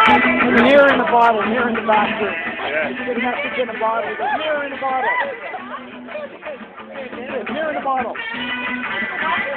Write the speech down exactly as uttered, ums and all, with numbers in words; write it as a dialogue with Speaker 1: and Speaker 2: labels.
Speaker 1: Mirror in the bottle, mirror in the bathroom.
Speaker 2: Yeah.
Speaker 1: He's getting that in the bottle. He goes, mirror in the bottle. Mirror in the bottle.